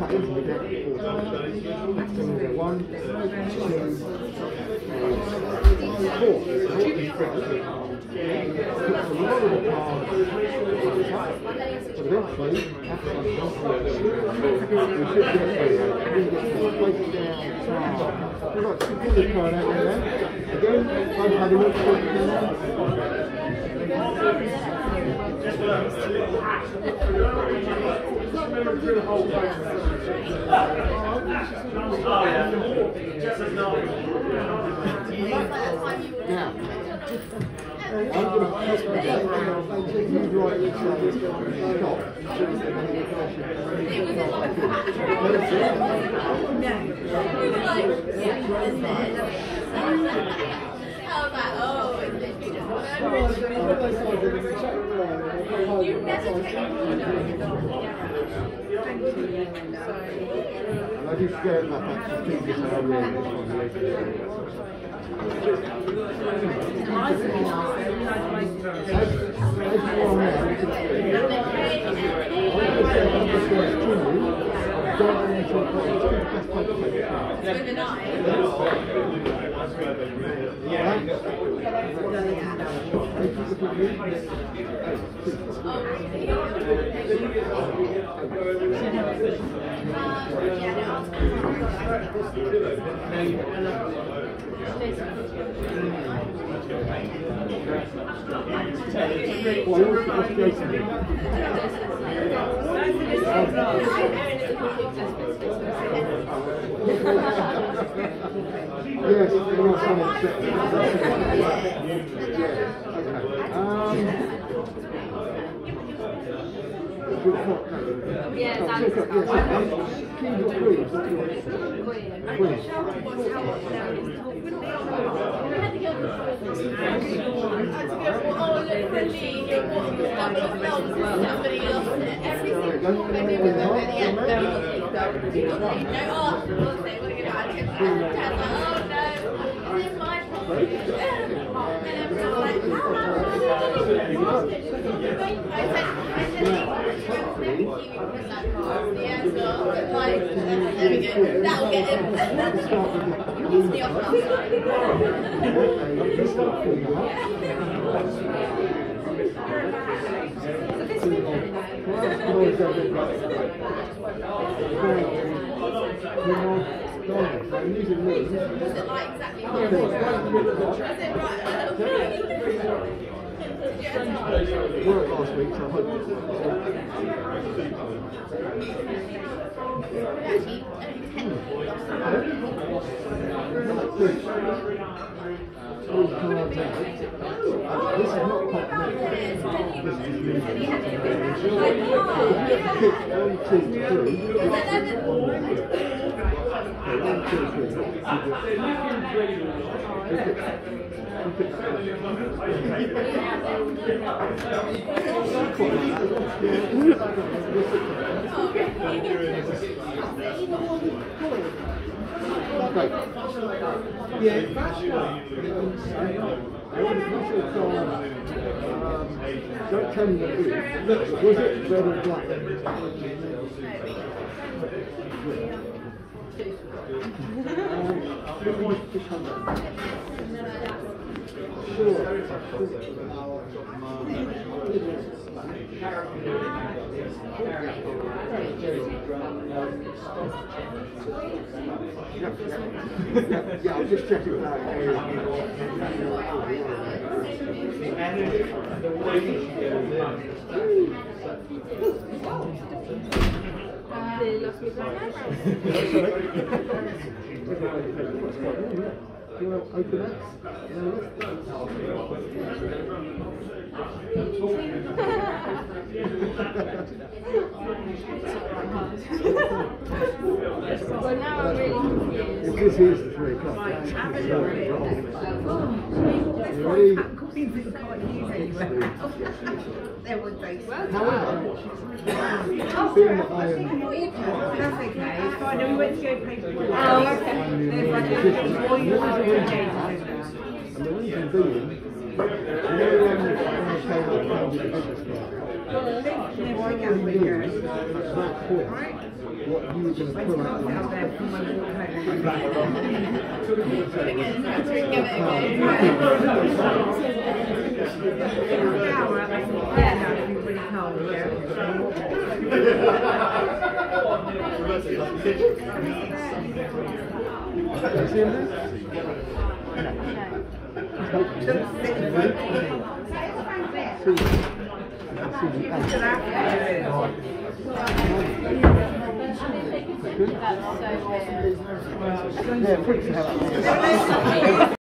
cut into the deck 4 times. So we'll go 1, 2, 3, 4. Puts a lot of the cards up, but eventually, after we should get there, we get to place down card. We've got to put the card out there. Again, I've had a look at it. Now, I'm going to press the button and you write it so this stop. I do scare my fingers out of Yes, yeah, that'll get him. He's the work last week, so I hope this is not continental. Pick 1, 2, yeah, don't tell me what it is. Was it red or black? Yeah, I'll just check it out. Do you want to open that? Well, now I'm really confused. If this is the 3 o'clock, that's however, being that I am... That's okay, it's fine. We went to go pay for it. Oh, okay. There's like a all your And the reason being, when I came up with the business card, that point, what you were going to pull out your mouth. You see him there? Yeah, freaks the hell out of me.